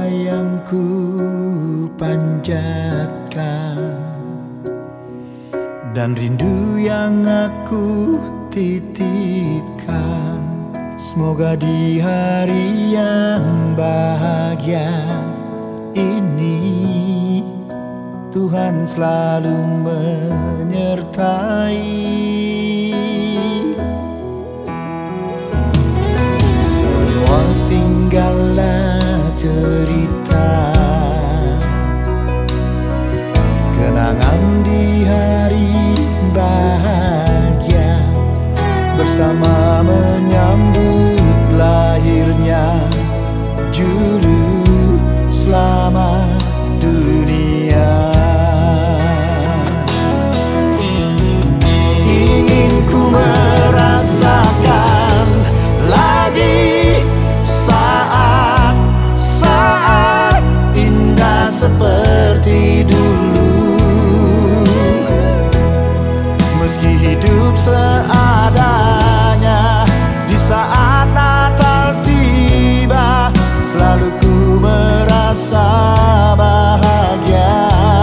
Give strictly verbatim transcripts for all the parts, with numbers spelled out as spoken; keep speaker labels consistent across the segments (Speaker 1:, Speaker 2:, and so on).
Speaker 1: yang ku panjatkan, dan rindu yang aku titipkan. Semoga di hari yang bahagia ini Tuhan selalu menyertai. Semua tinggallah cerita, kenangan di hari bahagia, bersama menyambut lahirnya Juru Selamat dunia. Ingin ku merasakan lagi saat-saat indah seperti dulu, meski hidup seadanya. Di saat Natal tiba, selalu ku merasa bahagia.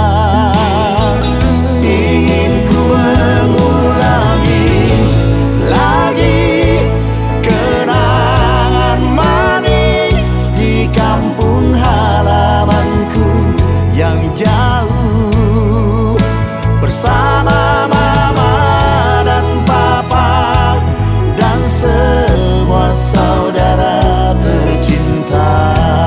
Speaker 1: Ingin ku mengulangi lagi kenangan manis di kampung halamanku yang jauh, bersama mama dan papa dan semua saudara tercinta.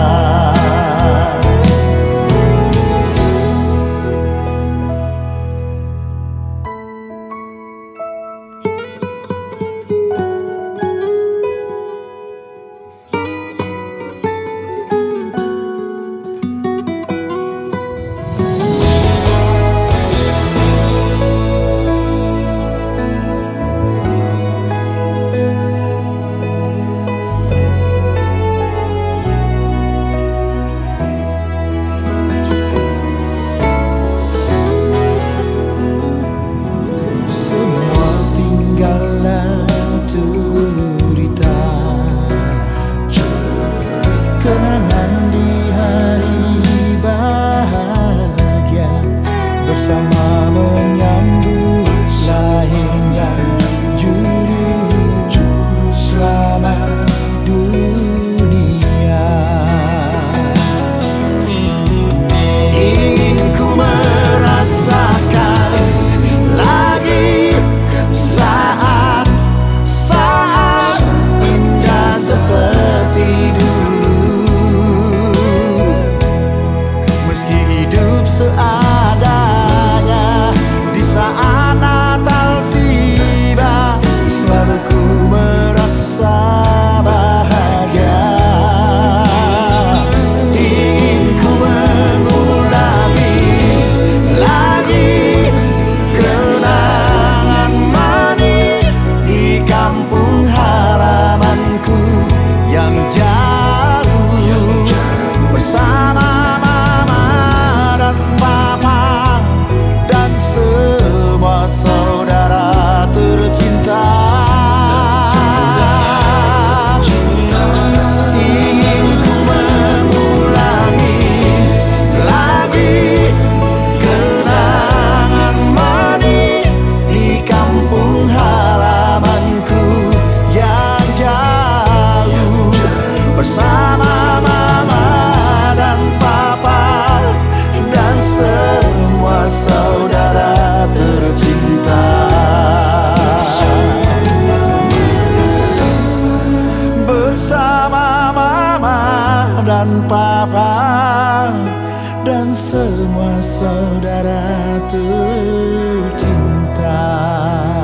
Speaker 1: Kenangan di hari bahagia, bersama menyambut lahirnya Juru Selamat dunia. Ingin ku merasakan lagi saat-saat indah seperti dulu, seadanya. Di saat Natal tiba, selalu ku merasa bahagia. Ingin ku mengulangi lagi kenangan manis di kampung halamanku yang jauh, bersama papa dan semua saudara tercinta. Ingin ku mengulangi lagi kenangan manis di kampung halamanku yang jauh, bersama mama dan papa dan semua saudara tercinta. Bersama mama dan papa dan semua saudara tercinta.